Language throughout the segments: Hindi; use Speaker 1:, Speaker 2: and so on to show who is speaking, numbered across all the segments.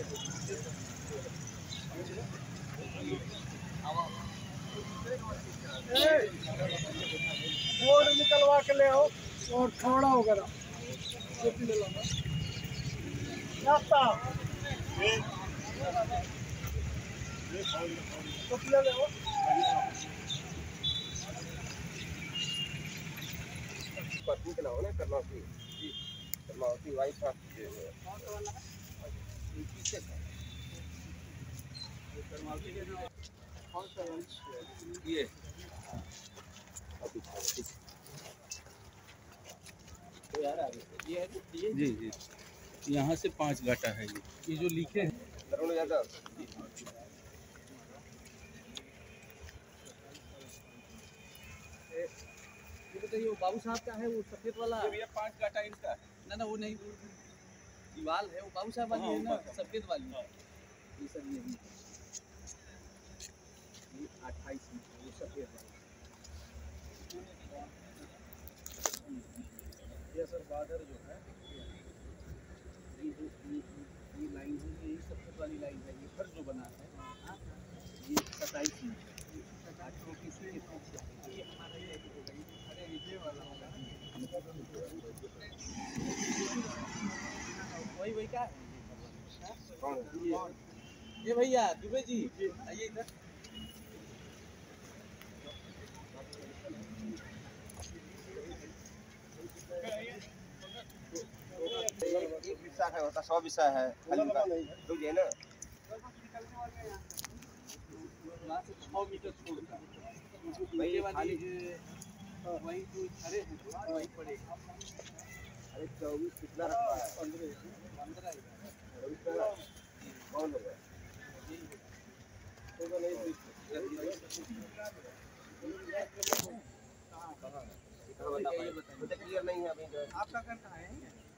Speaker 1: बोर्ड निकलवा के ले आओ और थोड़ा वगैरह ले लो
Speaker 2: पत्नी के नाम है कर्मावती वाइफ है। ये
Speaker 3: जी जी, यहाँ से 5 घाटा है ये जो लिखे हैं।
Speaker 4: बताइए वो बाबू साहब का है, वो सफेद वाला
Speaker 3: भैया 5 घाटा इनका
Speaker 4: ना वो नहीं, दीवाल है वो बाबू साहब वाली है ना, सफेद वाली। ये सर ये 28 वो सफेद वाली। ये सर बादर जो है ये लाइन है, ये सफेद वाली लाइन है। ये फर्श जो बना है ये 27 इंच ये हमारा ये वाला होगा। वही क्या है ये भैया दुबे जी आइए इधर।
Speaker 2: एक विषय है होता 100 विषय है खाली का तो ये ना
Speaker 4: 6 मीटर छोड़ता
Speaker 2: वही खाली
Speaker 4: वही जो खड़े हैं वही पड़ेगा।
Speaker 2: अरे 24 कितना रखा है
Speaker 4: 15
Speaker 2: कौन होगा तो नहीं क्लियर नहीं है अभी।
Speaker 4: आपका घर कहाँ है?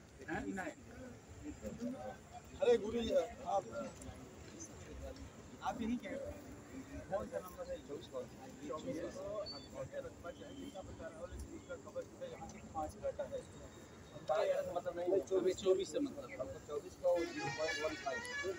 Speaker 1: अरे गुरु जी
Speaker 4: आप यहीं क्या कौन सा नंबर है?
Speaker 2: 24
Speaker 4: 5 घंटा है
Speaker 2: मतलब नहीं
Speaker 4: 24 से मतलब
Speaker 2: 24 को 0.15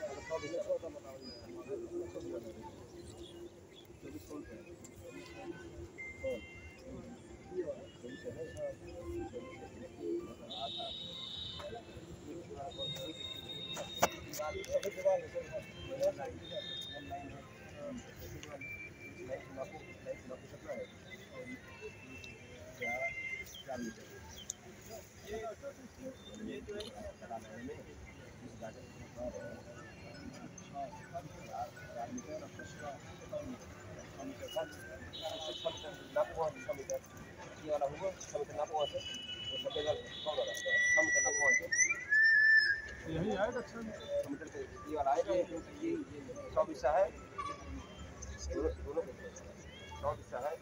Speaker 1: यही आएगा। अच्छा
Speaker 2: ये वाला आएगा ये 100 विषय है दोनों 100 विषय है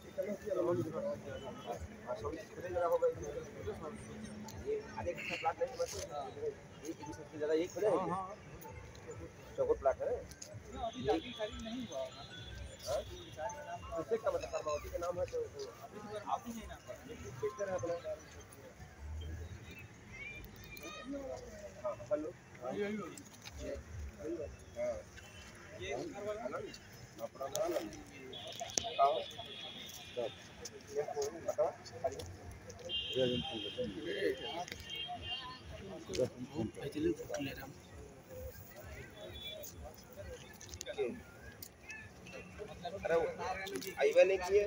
Speaker 2: 100 विषय जरा होगा ये आधे का प्लाट नहीं बस एक विषय से ज़्यादा एक हो जाएगा चौकोर प्लाट है
Speaker 4: नहीं हुआ
Speaker 2: उससे का मतलब कर्मावती का नाम है तो
Speaker 4: आप ही नहीं ना
Speaker 2: बेहतर है अपना। हाँ हेलो
Speaker 1: यही
Speaker 2: हाँ
Speaker 4: ये घर वाला
Speaker 2: अपना नाम आओ सब ये फोन बता खाली अरे आईवा नहीं किए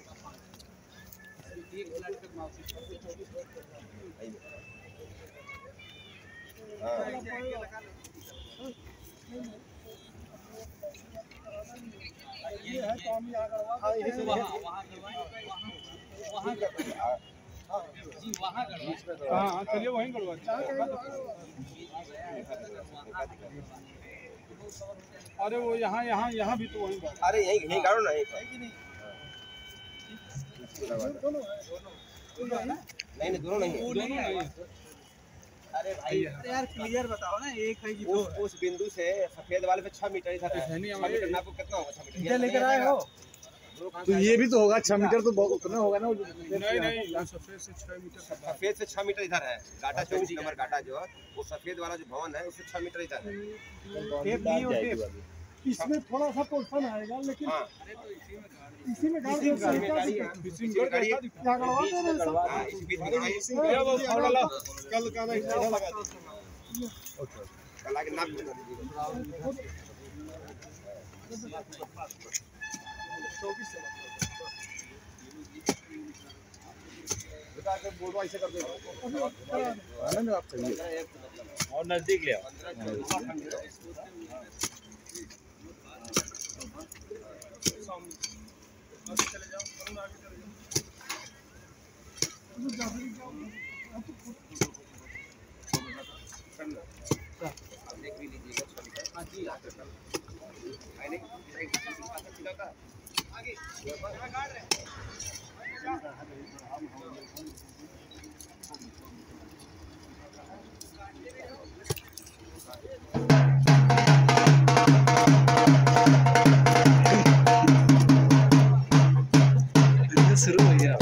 Speaker 2: हाँ
Speaker 1: ये है तो हम ही आगे
Speaker 4: वहाँ जी वहाँ
Speaker 1: हाँ चलिए वहीं करवा। अरे वो यहाँ भी तो वहीं।
Speaker 2: अरे यही करो ना नहीं दोनों नहीं। अरे भाई
Speaker 4: यार क्लियर बताओ ना, एक है कि
Speaker 2: उस बिंदु से सफेद वाले पे 6 मीटर ही था। 6 मीटर नापो कितना होगा 6 मीटर
Speaker 4: लेकर आए हो
Speaker 5: तो ये भी तो होगा 6 मीटर तो उतना होगा ना।
Speaker 1: नहीं सफेद से 6 मीटर का
Speaker 2: सफेद से 6 मीटर इधर है। घाटा 24 नंबर घाटा जो है वो सफेद वाला जो भवन है उससे 6 मीटर इधर है।
Speaker 1: इसमें थोड़ा सा पोर्शन आएगा लेकिन
Speaker 2: हाँ
Speaker 1: इसी में गाड़ी
Speaker 5: कल का नहीं लगा
Speaker 2: कल आके नाप बता दीजिएगा। बोर्ड ऐसे कर दो
Speaker 5: आप चाहिए
Speaker 3: और नजदीक ले आओ।
Speaker 2: देख भी लीजिएगा 6 मीटर। हाँ जी मैंने आगे गाड़ रहे
Speaker 5: शुरू हो गया।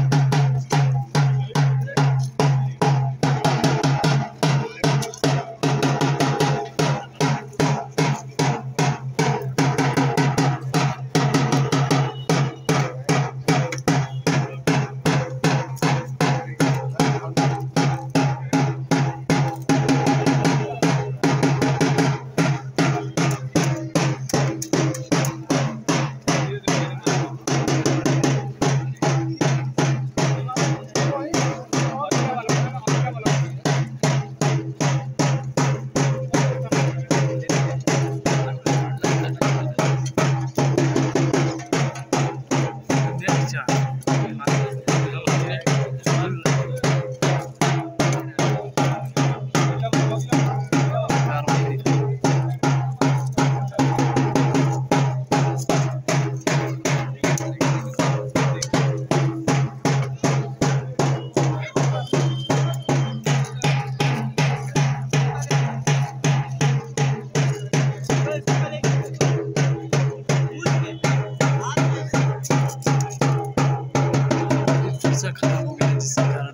Speaker 5: खराब हो गया जिसके कारण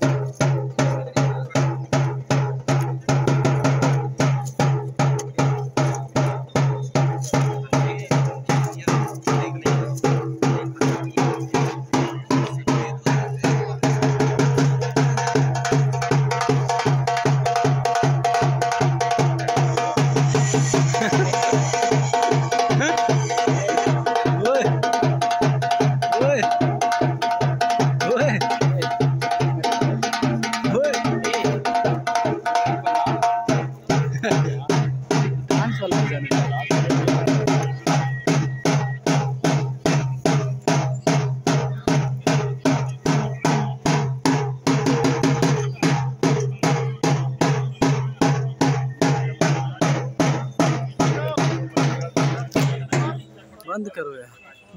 Speaker 5: बंद करो यार।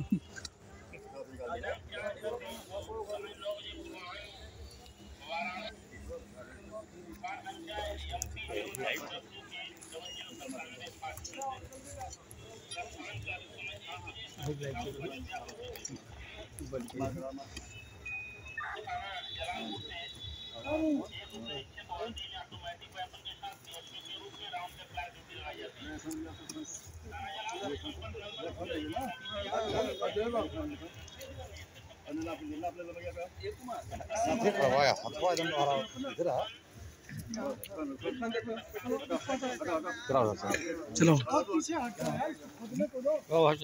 Speaker 5: चलो
Speaker 1: पीछे हटो यार खुद में तो दो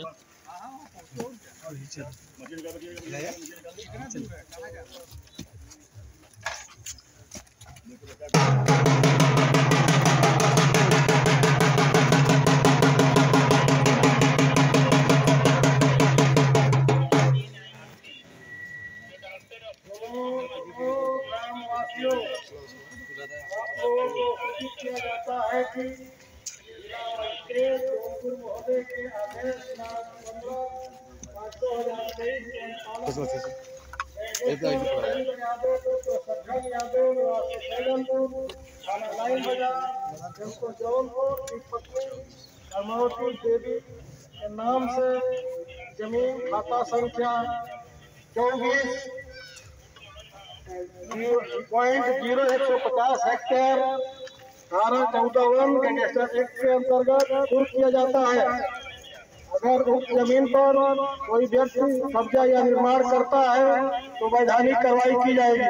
Speaker 1: ग्रामवासियों आप लोगों को सूचित किया जाता है कि जिला मजिस्ट्रेट जौनपुर महोदय के आदेश दिनांक 15/5/2023 जौनपुर दीपक धर्मावती देवी के नाम से जमीन खाता संख्या 24.0150 हेक्टेयर धारा 14(1) गैंगस्टर एक्ट के अंतर्गत शुरू किया जाता है। अगर उस जमीन पर कोई व्यक्ति कब्जा या निर्माण करता है तो वैधानिक कार्रवाई की जाएगी।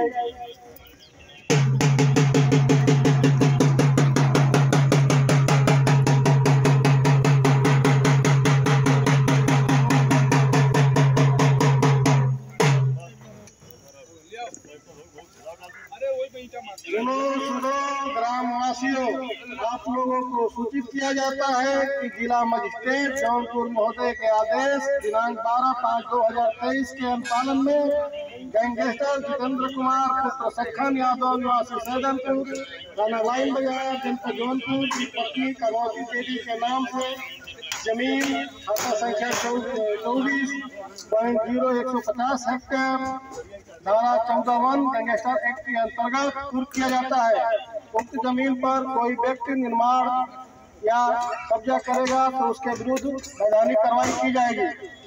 Speaker 1: सुनो ग्रामवासियों, आप लोगों को सूचित किया जाता है कि जिला मजिस्ट्रेट जौनपुर महोदय के आदेश दिनांक 12/5/2023 के अनुपालन में गैंगस्टर जितेंद्र कुमार पुत्र सखन यादव निवासी सैदनपुर थाना लाइन बाजार जनपद जौनपुर की पत्नी कमौती देवी के नाम से जमीन खाता संख्या 24.0150 हेक्टेयर धारा 14(1) गैंगस्टर एक्ट के अंतर्गत शुरू किया जाता है। उक्त जमीन पर कोई व्यक्ति निर्माण या कब्जा करेगा तो उसके विरुद्ध वैधानिक कार्रवाई की जाएगी।